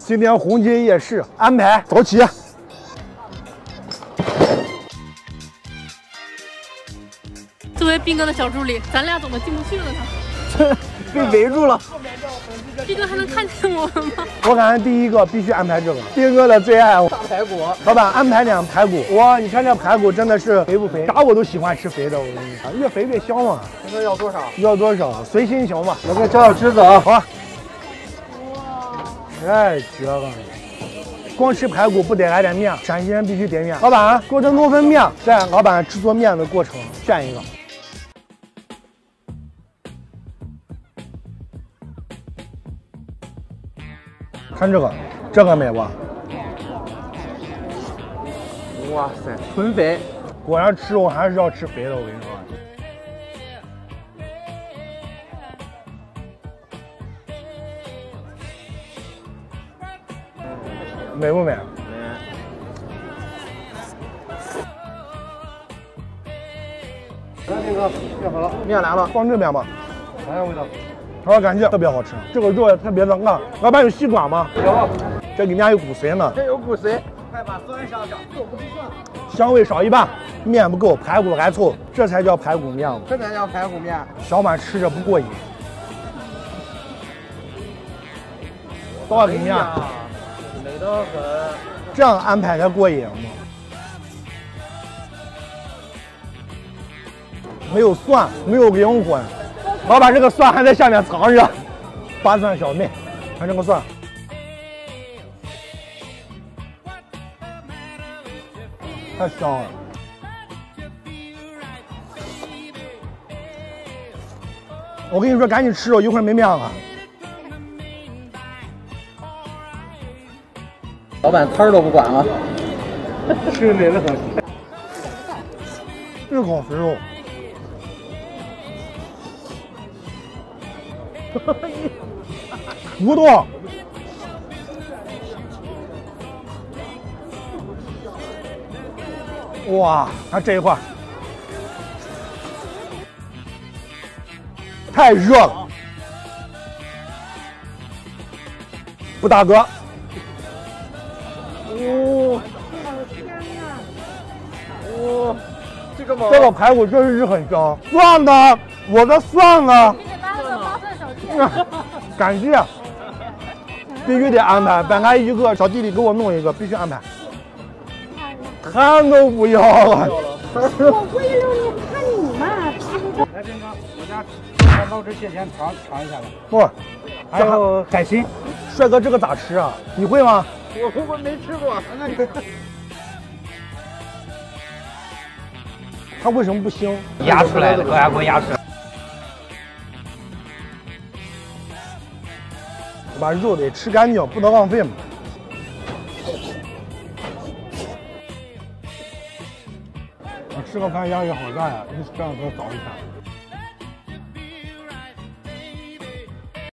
今天红街夜市安排走起。 作为斌哥的小助理，咱俩怎么进不去了呢？ 被围住了。 斌哥还能看见我们吗？ 我感觉第一个必须安排这个，斌哥的最爱大排骨。 老板安排2排骨，哇，你看这排骨真的是肥不肥？啥我都喜欢吃肥的，我跟你说，越肥越香嘛。 这个要多少？ 要多少？随心情吧。 我给找找吃子啊。 好。哇，太绝了！光吃排骨不得来点面，陕西人必须点面。老板，给我这弄份面，在老板制作面的过程炫一个。看这个，这个美不？ 哇塞，纯肥！ 果然吃肉还是要吃肥的，我跟你说。美不美？ 来，那个面好了，面来了， 放这边吧。 啥样味道？ 好，感谢，特别好吃。这个肉也特别的嫩。老板有细管吗？ 有。 这里面有骨髓呢。 这有骨髓。快把酸上上，做不出蒜。 香味少一半，面不够，排骨还凑，这才叫排骨面。 这才叫排骨面。 小碗吃着不过瘾。多少面？ 美得很。 这样安排才过瘾嘛。没有蒜，没有灵魂。老板，这个蒜还在下面藏着。8蒜小妹，看这个蒜。太香了。我跟你说，赶紧吃哦，一会儿没面了。 老板摊儿都不管了，吃美得很。 这口肥肉。糊涂。哇，看这一块，太热了，不打嗝。 哦，哦， 这个排骨确实是很香。蒜呢？我的蒜呢？ 给你拉了个8蒜小件。 感谢，必须得安排。本来一个小弟弟给我弄一个，必须安排。看都不要了。 我为了你看你嘛。 来，斌哥，我家捞汁蟹钳尝一下吧。 不， 还有海参。 帅哥，这个咋吃啊？你会吗？ 我没吃过。那你它为什么不腥？ 压出来的，高压锅压出来。 把肉得吃干净，不能浪费嘛。我吃个饭压力好大呀！你这样给我找一下。